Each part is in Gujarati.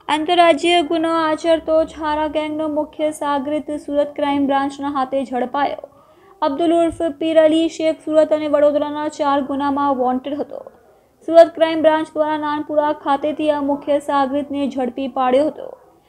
આંતરરાજ્ય ગુનો આચરતો છારા ગેંગનો મુખ્ય સાગરીત સુરત ક્રાઇમ બ્રાન્ચના હાથે ઝડપાયો. અબ્દુલ ઉર્ફ પીર અલી શેખ સુરત અને વડોદરાના 4 ગુનામાં વોન્ટેડ હતો. સુરત ક્રાઇમ બ્રાન્ચ દ્વારા નાનપુરા ખાતેથી આ મુખ્ય સાગરીતને ઝડપી પાડ્યો હતો.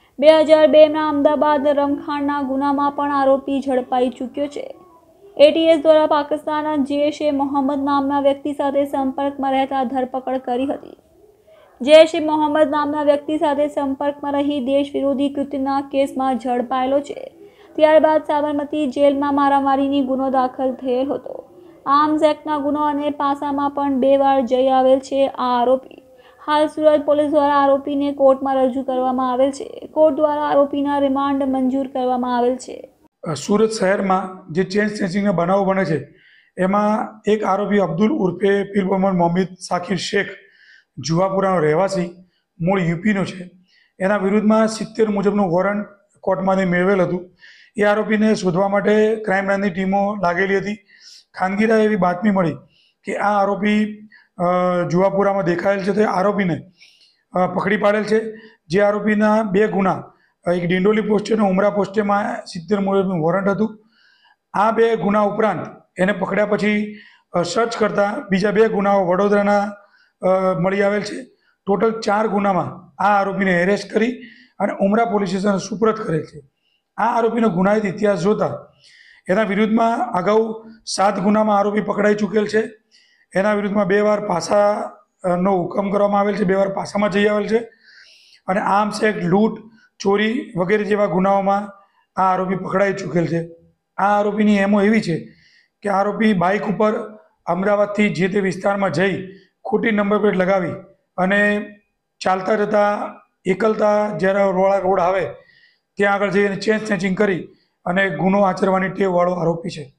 2002ના અમદાવાદ રમખાણના ગુનામાં પણ આરોપી ઝડપાઈ ચૂક્યો છે. એટીએસ દ્વારા પાકિસ્તાનના જૈશ એ મોહમ્મદ નામના વ્યક્તિ સાથે સંપર્કમાં રહેતા ધરપકડ કરી હતી. જૈશ એ મોહમ્મદ નામના વ્યક્તિ સાથે સંપર્કમાં રહી દેશ વિરોધી કૃત્યના કેસમાં ઝડપાયેલો છે. ત્યારબાદ સાબરમતી જેલમાં મારામારીની ગુનો દાખલ થયેલ હતો. આર્મ્સ એક્ટના ગુનો અને પાસામાં પણ 2 વાર જઈ આવેલ છે આ આરોપી. હાલ સુરત પોલીસ દ્વારા આરોપીને કોર્ટમાં રજૂ કરવામાં આવેલ છે. કોર્ટ દ્વારા આરોપીના રિમાન્ડ મંજૂર કરવામાં આવેલ છે. સુરત શહેરમાં જે ચેન સ્નેચિંગના બનાવો બને છે એમાં એક આરોપી અબ્દુલ ઉર્ફે પીર મોહમ્મદ સાકિર શેખ જુવાપુરાનો રહેવાસી મૂળ યુપીનો છે. એના વિરુદ્ધમાં 70 મુજબનું વોરંટ કોર્ટમાંથી મેળવેલ હતું. એ આરોપીને શોધવા માટે ક્રાઇમ બ્રાન્ચની ટીમો લાગેલી હતી. ખાનગીરા એવી બાતમી મળી કે આ આરોપી જુવાપુરામાં દેખાયેલ છે, તો એ આરોપીને પકડી પાડેલ છે. જે આરોપીના 2 ગુના, એક ડિંડોલી પોસ્ટે અને ઉમરા પોસ્ટેમાં 70 મુજબનું વોરંટ હતું. આ 2 ગુના ઉપરાંત એને પકડ્યા પછી સર્ચ કરતા બીજા 2 ગુનાઓ વડોદરાના મળી આવેલ છે. ટોટલ 4 ગુનામાં આ આરોપીને એરેસ્ટ કરી અને ઉમરા પોલીસ સ્ટેશન સુપરત કરેલ છે. આ આરોપીનો ગુનાહિત ઇતિહાસ જોતા એના વિરુદ્ધમાં અગાઉ 7 ગુનામાં આરોપી પકડાઈ ચૂકેલ છે. એના વિરુદ્ધમાં 2 વાર પાસાનો હુકમ કરવામાં આવેલ છે, 2 વાર પાસામાં જઈ આવેલ છે. અને આર્મ્સ એક્ટ, લૂંટ, ચોરી વગેરે જેવા ગુનાઓમાં આ આરોપી પકડાઈ ચૂકેલ છે. આ આરોપીની એમો એવી છે કે આરોપી બાઇક ઉપર અમદાવાદથી જે તે વિસ્તારમાં જઈ ખોટી નંબર પ્લેટ લગાવી અને ચાલતા જતા એકલતા જ્યારે રોડ આવે ત્યાં આગળ જઈને ચેન સ્નેચિંગ કરી અને ગુનો આચરવાની ટેવવાળો આરોપી છે.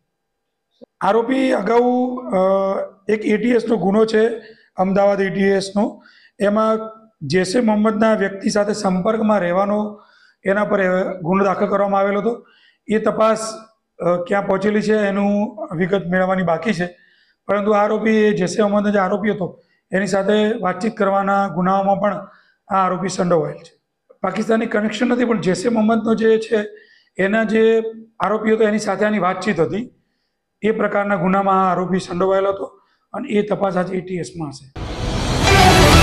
આરોપી અગાઉ એક એટીએસનો ગુનો છે, અમદાવાદ એટીએસનો. એમાં જૈશ એ મોહમ્મદના વ્યક્તિ સાથે સંપર્કમાં રહેવાનો એના પર ગુનો દાખલ કરવામાં આવેલો હતો. એ તપાસ ક્યાં પહોંચેલી છે એનું વિગત મેળવવાની બાકી છે. પરંતુ આરોપી એ જૈશ એ મોહમ્મદનો જે આરોપી હતો એની સાથે વાતચીત કરવાના ગુનાઓમાં પણ આ આરોપી સંડોવાયેલ છે. પાકિસ્તાની કનેક્શન નથી, પણ જૈશ એ મોહમ્મદનો જે છે એના જે આરોપી હતો એની સાથે આની વાતચીત હતી. એ પ્રકારના ગુનામાં આ આરોપી સંડોવાયેલો હતો અને એ તપાસ આજે એટીએસમાં હશે.